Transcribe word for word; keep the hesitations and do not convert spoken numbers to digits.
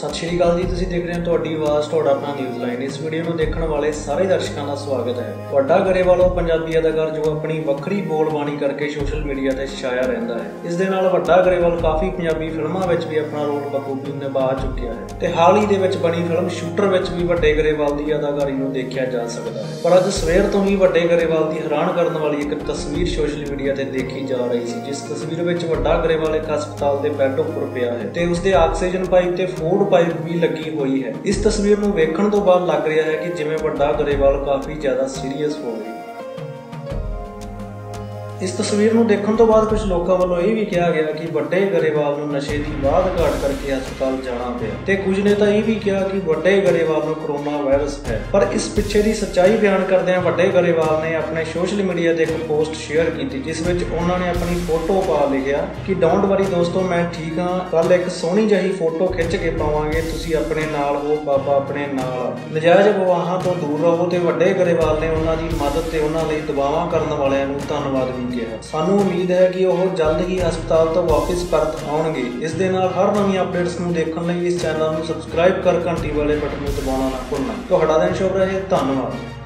सत श्री अकाल जी, तुसीं देख रहे हो तुहाडी आवाज़ तुहाडा अपना न्यूज़ लाइन। इस वीडियो ਨੂੰ ਦੇਖਣ ਵਾਲੇ ਸਾਰੇ ਦਰਸ਼ਕਾਂ ਦਾ ਸਵਾਗਤ ਹੈ। ਵੱਡਾ ਗਰੇਵਾਲ ਉਹ ਪੰਜਾਬੀ ਅਦਾਕਾਰ ਜੋ ਆਪਣੀ ਵੱਖਰੀ ਬੋਲਬਾਣੀ ਕਰਕੇ ਸੋਸ਼ਲ ਮੀਡੀਆ ਤੇ ਛਾਇਆ ਰਹਿੰਦਾ ਹੈ। ਇਸ ਦੇ ਨਾਲ ਵੱਡਾ ਗਰੇਵਾਲ ਕਾਫੀ ਪੰਜਾਬੀ ਫਿਲਮਾਂ ਵਿੱਚ ਵੀ ਆਪਣਾ ਰੋਲ ਬਖੂਬੀ ਨਿਭਾ ਚੁੱਕਿਆ ਹੈ ਤੇ ਹਾਲ ਹੀ ਦੇ ਵਿੱਚ ਬਣੀ ਫਿਲਮ ਸ਼ੂਟਰ ਵਿੱਚ ਵੀ ਵੱਡੇ ਗਰੇਵਾਲ ਦੀ ਅਦਾਕਾਰੀ ਨੂੰ ਦੇਖਿਆ ਜਾ ਸਕਦਾ ਹੈ। ਪਰ ਅੱਜ ਸਵੇਰ ਤੋਂ ਹੀ ਵੱਡੇ ਗਰੇਵਾਲ ਦੀ ਹੈਰਾਨ ਕਰਨ ਵਾਲੀ ਇੱਕ ਤਸਵੀਰ ਸੋਸ਼ਲ ਮੀਡੀਆ ਤੇ ਦੇਖੀ ਜਾ ਰਹੀ ਸੀ, ਜਿਸ ਤਸਵੀਰ ਵਿੱਚ ਵੱਡਾ ਗਰੇਵਾਲ ਇੱਕ ਹਸਪਤਾਲ ਦੇ ਬੈੱਡ ਉੱਪਰ ਪਿਆ ਹੈ ਤੇ ਉਸਦੇ ਆਕਸੀਜਨ ਪਾਈਪ ਤੇ ਫੂਡ ਪਾइप भी लगी हुई है। इस तस्वीर को देखने तो बाद लग रहा है कि जिवें वड्डा गरेवाल काफ़ी ज़्यादा सीरीयस हो गई। इस तस्वीर को देखने तो बाद कुछ लोगों वालों ये भी कहा गया कि वड्डे गरेवाल नूं नशे की वाध घाट करके हस्पताल जाना पिया ते कुछ ने तो यह भी कहा कि वड्डे गरेवाल नूं कोरोना वायरस है। पर इस पिछे की सच्चाई बयान करदे वड्डे गरेवाल ने अपने सोशल मीडिया ते एक पोस्ट शेयर की, जिस विच उन्होंने अपनी फोटो पा लिखिया कि डोंट वरी दोस्तों, मैं ठीक हाँ, कल एक सोहनी जही फोटो खिंच के पावांगे, तुसीं अपने नाल हो, बाबा अपने नाल। नजायज़ अफवाहां तो दूर रहो। ते वड्डे गरेवाल ने उन्हां दी मदद ते उन्हां लई दुआवां करन वालिआं नूं धन्नवाद भी किया। सानू उम्मीद है कि वह जल्द ही हस्पताल तो वापस परत आउणगे। इस दे नाल हर नवीं अपडेट्स नूं देखण लई इस चैनल नूं सबसक्राइब कर घंटी वाले बटन नूं दबाउणा ना भुलना। तुहाडा दिन शुभ रहे। धन्नवाद।